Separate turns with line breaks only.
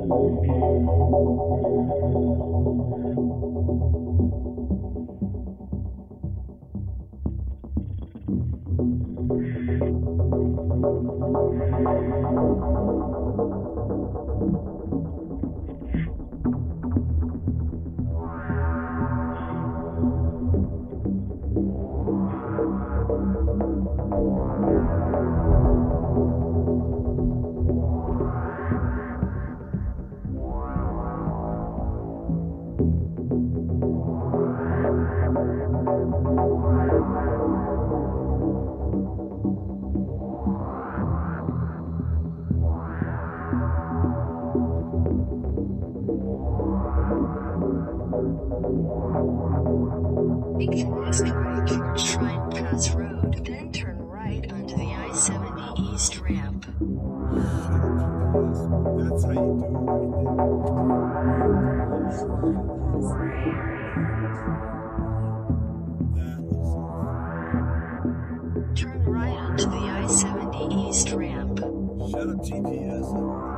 Cross right towards Shrine Pass Road, then turn right onto the I-70 East ramp.
That's how you do it
Turn right onto the I-70 East ramp.
Shut up, GPS.